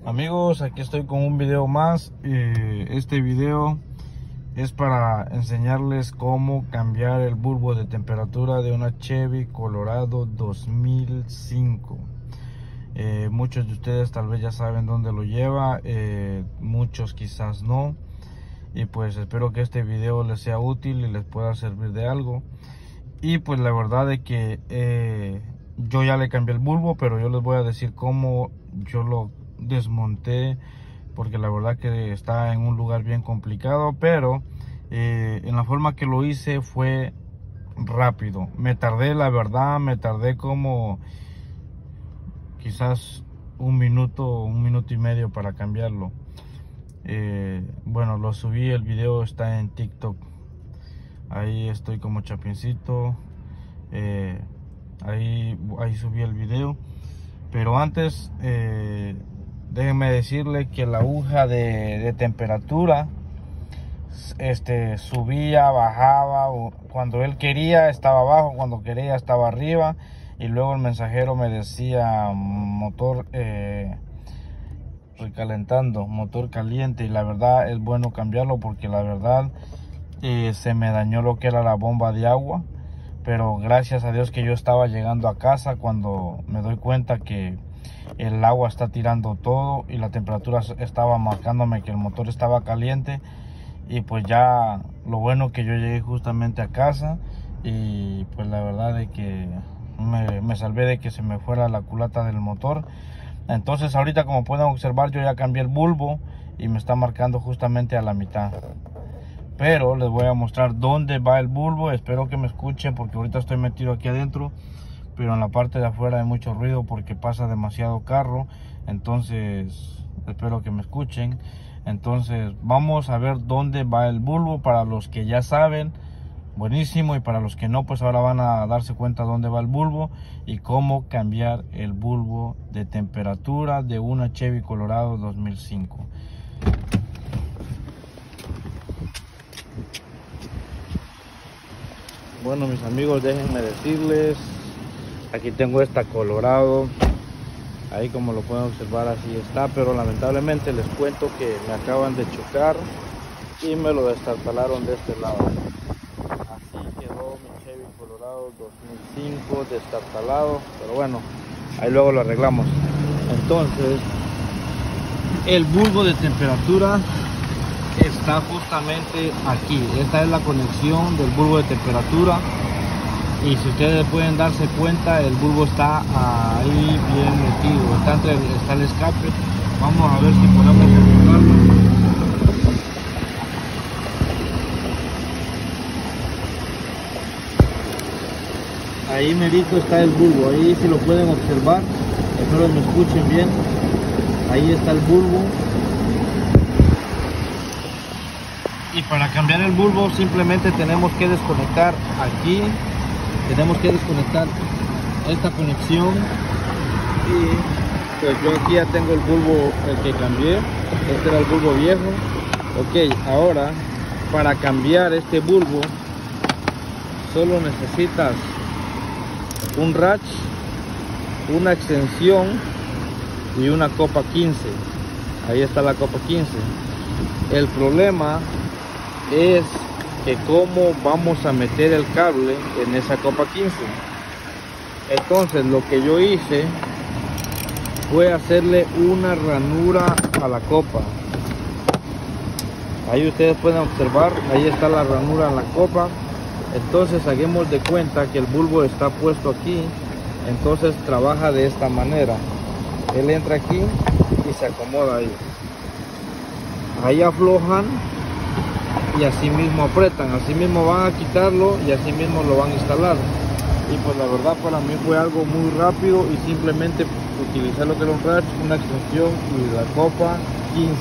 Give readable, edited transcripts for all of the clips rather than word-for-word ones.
Amigos, aquí estoy con un video más. Este video es para enseñarles cómo cambiar el bulbo de temperatura de una Chevy Colorado 2005. Muchos de ustedes tal vez ya saben dónde lo lleva, muchos quizás no. Y pues espero que este video les sea útil y les pueda servir de algo. Y pues la verdad es que yo ya le cambié el bulbo, pero yo les voy a decir cómo yo lo desmonté, porque la verdad que está en un lugar bien complicado, pero en la forma que lo hice fue rápido. Me tardé, la verdad, me tardé como quizás un minuto y medio para cambiarlo. Bueno, lo subí, el video está en TikTok. Ahí estoy como Chapincito. Ahí subí el video. Pero antes, déjenme decirle que la aguja de temperatura subía, bajaba. Cuando él quería estaba abajo, cuando quería estaba arriba. Y luego el mensajero me decía motor recalentando, motor caliente. Y la verdad es bueno cambiarlo, porque la verdad se me dañó lo que era la bomba de agua. Pero gracias a Dios que yo estaba llegando a casa cuando me doy cuenta que el agua está tirando todo y la temperatura estaba marcándome que el motor estaba caliente. Y pues ya lo bueno que yo llegué justamente a casa, y pues la verdad es que me salvé de que se me fuera la culata del motor. Entonces ahorita, como pueden observar, yo ya cambié el bulbo y me está marcando justamente a la mitad. Pero les voy a mostrar dónde va el bulbo. Espero que me escuchen, porque ahorita estoy metido aquí adentro, pero en la parte de afuera hay mucho ruido porque pasa demasiado carro. Entonces espero que me escuchen. Entonces vamos a ver dónde va el bulbo. Para los que ya saben, buenísimo, y para los que no, pues ahora van a darse cuenta dónde va el bulbo y cómo cambiar el bulbo de temperatura de una Chevy Colorado 2005. Bueno, mis amigos, déjenme decirles, aquí tengo esta Colorado. Ahí, como lo pueden observar, así está, pero lamentablemente les cuento que me acaban de chocar y me lo destartalaron de este lado. Así quedó mi Chevy Colorado 2005 destartalado, pero bueno, ahí luego lo arreglamos. Entonces, el bulbo de temperatura está justamente aquí. Esta es la conexión del bulbo de temperatura, y si ustedes pueden darse cuenta, el bulbo está ahí bien metido, está el escape. Vamos a ver si podemos encontrarlo. Ahí merito está el bulbo, ahí si lo pueden observar, espero me escuchen bien. Ahí está el bulbo. Y para cambiar el bulbo simplemente tenemos que desconectar aquí, tenemos que desconectar esta conexión. Y pues yo aquí ya tengo el bulbo, el que cambié. Este era el bulbo viejo. Ok, ahora para cambiar este bulbo solo necesitas un ratch, una extensión y una copa 15. Ahí está la copa 15. El problema es que cómo vamos a meter el cable en esa copa 15. Entonces lo que yo hice fue hacerle una ranura a la copa. Ahí ustedes pueden observar, ahí está la ranura en la copa. Entonces hagamos de cuenta que el bulbo está puesto aquí, entonces trabaja de esta manera. Él entra aquí y se acomoda ahí. Ahí aflojan y así mismo apretan, así mismo van a quitarlo y así mismo lo van a instalar. Y pues la verdad para mí fue algo muy rápido, y simplemente utilizar lo que era un ratch, una extensión y la copa 15.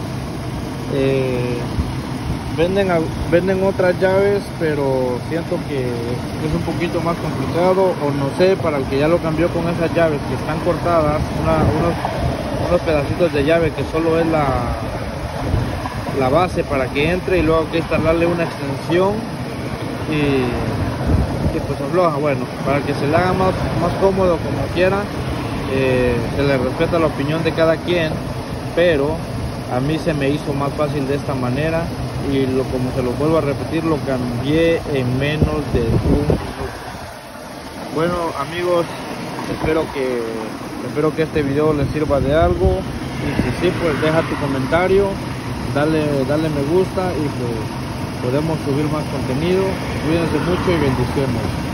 Venden otras llaves, pero siento que es un poquito más complicado, o no sé, para el que ya lo cambió con esas llaves que están cortadas, unos pedacitos de llave que solo es la base para que entre, y luego hay que instalarle una extensión y pues afloja. Bueno, para que se le haga más cómodo, como quiera, se le respeta la opinión de cada quien. pero a mí se me hizo más fácil de esta manera y como se lo vuelvo a repetir, lo cambié en menos de un minuto. Bueno amigos, espero que este video les sirva de algo, y si sí, pues deja tu comentario, dale me gusta y pues podemos subir más contenido. Cuídense mucho y bendiciones.